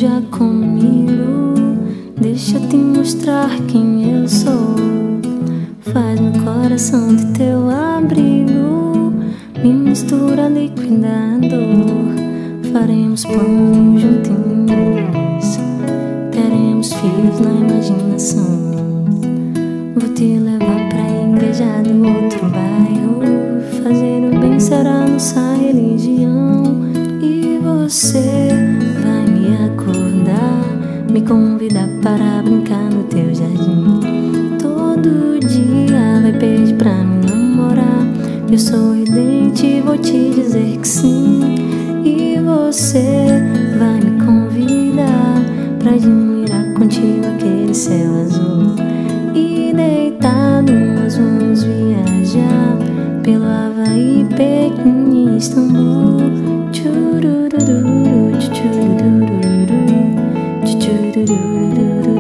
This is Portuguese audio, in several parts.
já comigo. Deixa eu te mostrar quem eu sou. Faz meu coração de teu abrigo. Me mistura líquida dor. Faremos planos juntinhos. Teremos filhos na imaginação. Vou te levar pra igreja do outro bairro. Fazer o bem será nossa religião. E você vai me acordar, me convidar para brincar no teu jardim. Todo dia vai pedir pra me namorar. Eu sorridente vou te dizer que sim. E você vai me convidar pra admirar contigo aquele céu azul. E deitado nós vamos viajar pelo Havaí, Pequim e Istambul. Tchurururu, tchurururu, tchurururu.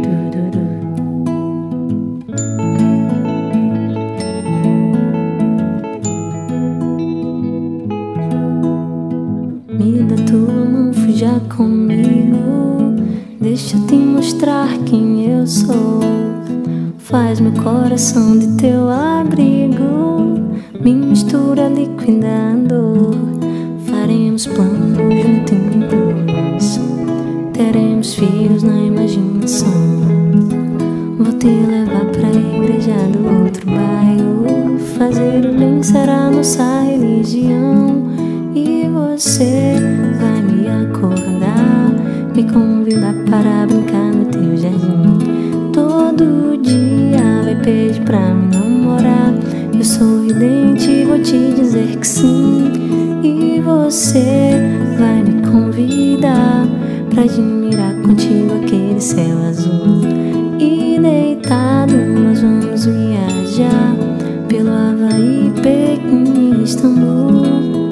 Me dá tua mão, fuja comigo. Deixa eu te mostrar quem eu sou. Faz meu coração de teu abrigo. Me mistura líquida dor. Faremos planos juntinhos. Teremos filhos na imaginação. Vou te levar pra igreja do outro bairro. Fazer o bem será nossa religião. E você vai me acordar, me convidar para brincar no teu jardim. Todo dia vai pedir pra me namorar. Eu sorridente vou te dizer que sim. E você vai me convidar pra admirar contigo aquele céu azul. E deitado nós vamos viajar pelo Havaí, Pequim e Istambul.